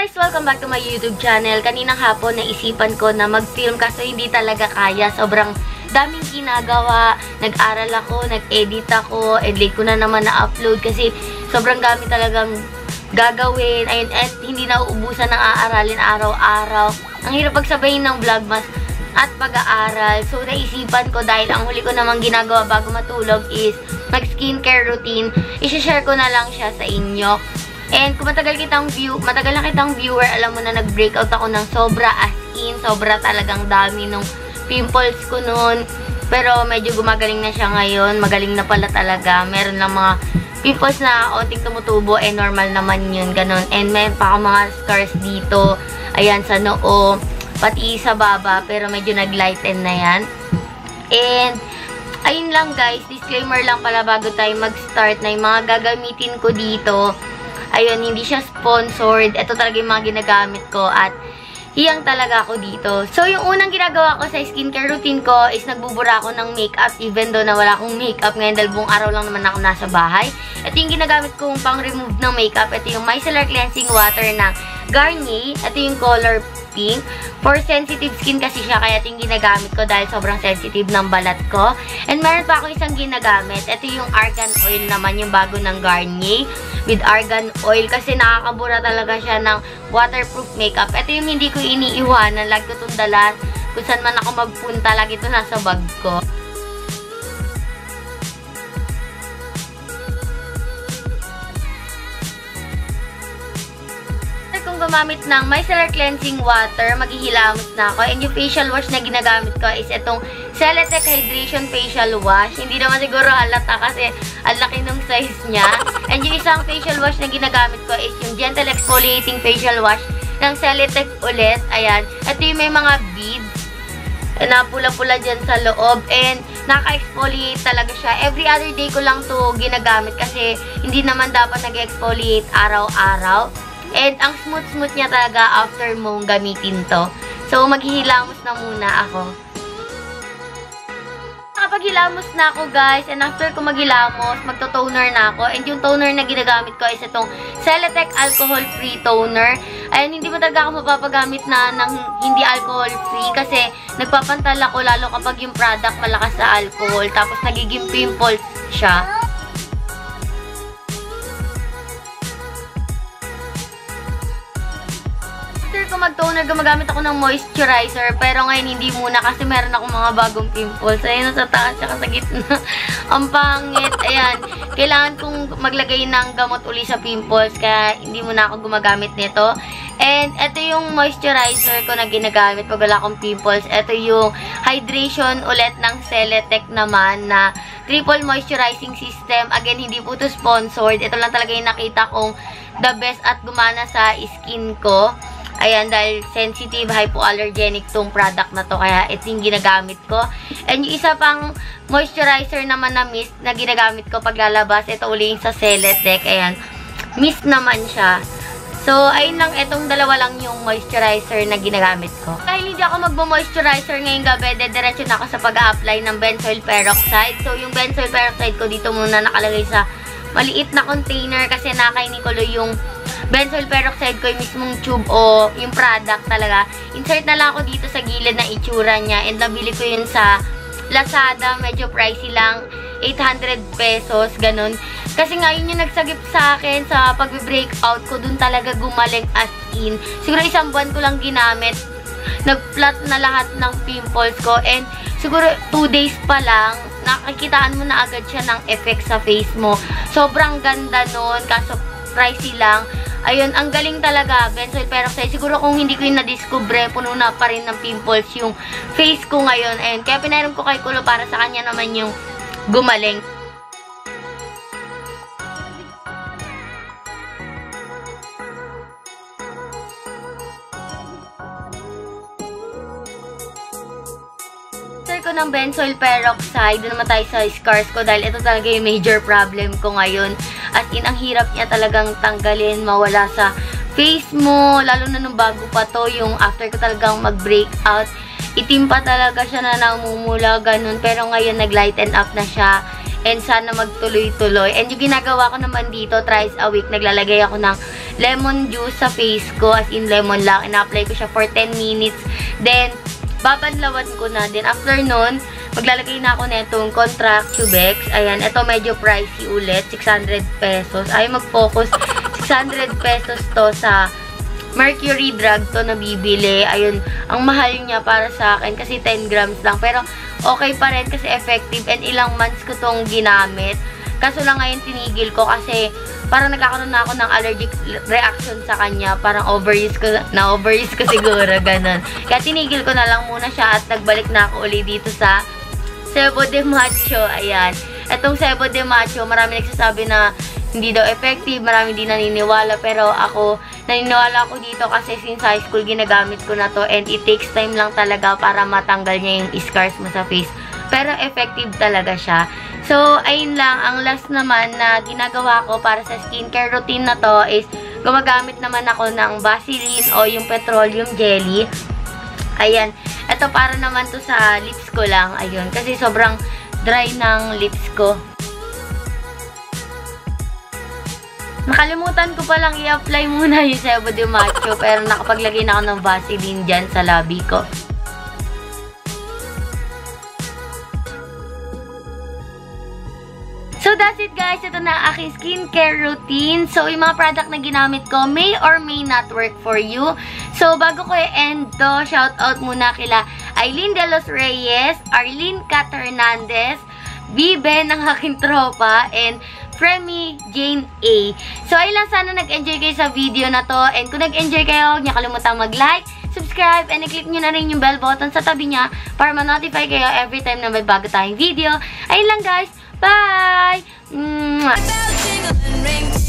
guys! Welcome back to my YouTube channel. Kaninang hapon naisipan ko na mag-film kasi hindi talaga kaya. Sobrang daming ginagawa. Nag-aral ako, nag-edit ako, late ko na naman na-upload kasi sobrang dami talagang gagawin. Ayun, at hindi na uubusan ng aaralin araw-araw. Ang hirap pagsabayin ng vlogmas at pag-aaral. So, naisipan ko dahil ang huli ko namang ginagawa bago matulog is mag-skincare routine. I-share ko na lang siya sa inyo. And kung matagal na kitang viewer, alam mo na nag-breakout ako ng sobra, as in, sobra talagang dami nung pimples ko noon. Pero medyo gumagaling na siya ngayon. Magaling na pala talaga. Meron lang mga pimples na onting tumutubo, normal naman yun, ganun. And meron pa ako mga scars dito. Ayan, sa noo, pati sa baba, pero medyo nag-lighten na yan. And ayun lang guys, disclaimer lang pala bago tayo mag-start na yung mga gagamitin ko dito. Ayun, hindi siya sponsored. Ito talaga yung mga ginagamit ko at hiyang talaga ako dito. So, yung unang ginagawa ko sa skincare routine ko is nagbubura ako ng makeup even though na wala akong makeup ngayon dahil buong araw lang naman ako nasa bahay. Ito yung ginagamit kong pang-remove ng makeup. Ito yung micellar cleansing water ng Garnier. Ito yung color pink. For sensitive skin kasi siya, kaya ito yung ginagamit ko dahil sobrang sensitive ng balat ko. And meron pa ako isang ginagamit. Ito yung argan oil naman, yung bago ng Garnier with argan oil kasi nakakabura talaga siya ng waterproof makeup. Ito yung hindi ko iniiwanan. Lagi ko itong dalan. Kung saan man ako magpunta, lagi ito nasa bag ko. Kung gumamit ng micellar cleansing water, maghihilamos na ako. And yung facial wash na ginagamit ko is itong Celetec Hydration Facial Wash. Hindi naman siguro halata kasi ang laki ng size niya. And yung isang facial wash na ginagamit ko is yung Gentle Exfoliating Facial Wash ng Celetec ulit. Ayan. Ito yung may mga beads na pula-pula dyan sa loob. And naka-exfoliate talaga siya. Every other day ko lang to ginagamit kasi hindi naman dapat nag-exfoliate araw-araw. And ang smooth-smooth niya talaga after mong gamitin to. So, maghihilamos na muna ako. Nakapaghilamos na ako, guys. And after ko maghilamos, magto-toner na ako. And yung toner na ginagamit ko is itong Celetec Alcohol-Free Toner. Ayan, hindi mo talaga ako mapapagamit na ng hindi alcohol-free kasi nagpapantala ko lalo kapag yung product malakas sa alcohol. Tapos nagiging pimples siya. After ko mag-toner, gumagamit ako ng moisturizer. Pero ngayon, hindi muna kasi meron akong mga bagong pimples. Ayan, sa taas, tsaka sa gitna. Ang pangit. Ayan, kailangan kong maglagay ng gamot uli sa pimples. Kaya, hindi muna ako gumagamit nito. And, ito yung moisturizer ko na ginagamit pag wala akong pimples. Ito yung hydration ulit ng Celetec naman na triple moisturizing system. Again, hindi po ito sponsored. Ito lang talaga yung nakita kong the best at gumana sa skin ko. Ayan, dahil sensitive, hypoallergenic tong product na to. Kaya ito yung ginagamit ko. And yung isa pang moisturizer naman na mist na ginagamit ko pag lalabas. Ito uli yung sa Celetec. Ayan, mist naman siya. So, ayun lang, itong dalawa lang yung moisturizer na ginagamit ko. Dahil hindi ako magmo-moisturizer ngayong gabi, dediretso na ako sa pag-a-apply ng benzoyl peroxide. So, yung benzoyl peroxide ko dito muna nakalagay sa maliit na container kasi nakay Nicolo yung benzoyl peroxide ko, yung mismong tube o yung product talaga. Insert na lang ako dito sa gilid na itsura niya. And nabili ko yun sa Lazada. Medyo pricey lang. 800 pesos, ganun. Kasi nga yun yung nagsagip sa akin sa pag-breakout ko. Dun talaga gumaling as in. Siguro isang buwan ko lang ginamit. Nag-flat na lahat ng pimples ko. And siguro 2 days pa lang, nakikitaan mo na agad siya ng effect sa face mo. Sobrang ganda nun. Kaso pricey lang. Ayun, ang galing talaga, benzoyl peroxide. Siguro kung hindi ko yung na-discover, puno na pa rin ng pimples yung face ko ngayon. Ayun, kaya pinairam ko kay Kulo para sa kanya naman yung gumaling. Ko ng benzoyl peroxide, doon naman tayo sa scars ko dahil ito talaga yung major problem ko ngayon. As in, ang hirap niya talagang tanggalin, mawala sa face mo, lalo na nung bago pa to, yung after ko talagang mag-breakout, itim pa talaga siya na namumula, ganun. Pero ngayon, nag-lighten up na siya. And sana magtuloy-tuloy. And yung ginagawa ko naman dito, thrice a week, naglalagay ako ng lemon juice sa face ko, as in lemon lang. Ina-apply ko siya for 10 minutes. Then, babanlawan ko na. Then, after nun, maglalagay na ako netong Contra Cubex. Ayan, ito medyo pricey ulit. 600 pesos. Ay, mag-focus. 600 pesos to sa Mercury Drug to na bibili. Ayun, ang mahal niya para sa akin kasi 10 grams lang. Pero, okay pa rin kasi effective and ilang months ko tong ginamit. Kaso lang ngayon tinigil ko kasi parang nagkakaroon na ako ng allergic reaction sa kanya. Parang overuse ko siguro, ganun. Kaya tinigil ko na lang muna siya at nagbalik na ako uli dito sa Cebo de Macho. Ayan. Etong Cebo de Macho, marami nagsasabi na hindi daw effective, marami din naniniwala. Pero ako, naniniwala ako dito kasi since high school ginagamit ko na to and it takes time lang talaga para matanggal niya yung scars mo sa face. Pero effective talaga siya. So, ayun lang. Ang last naman na ginagawa ko para sa skincare routine na to is gumagamit naman ako ng Vaseline o yung petroleum jelly. Ayan. Ito para naman to sa lips ko lang. Ayun. Kasi sobrang dry ng lips ko. Nakalimutan ko palang i-apply muna yung Cebo de Macho pero nakapaglagay na ako ng Vaseline dyan sa labi ko. So, that's it guys. Ito na ang aking skincare routine. So, yung mga product na ginamit ko may or may not work for you. So, bago ko i-end to, shoutout muna kila Aileen De Los Reyes, Arlene Cat Hernandez, Bibe ng aking tropa, and Fremi Jane A. So, ayun lang, sana nag-enjoy kayo sa video na to. And kung nag-enjoy kayo, huwag niyo kalimutang mag-like, subscribe, and i-click nyo na rin yung bell button sa tabi niya para ma-notify kayo every time na may bago tayong video. Ayun lang guys. Bye! Mwah!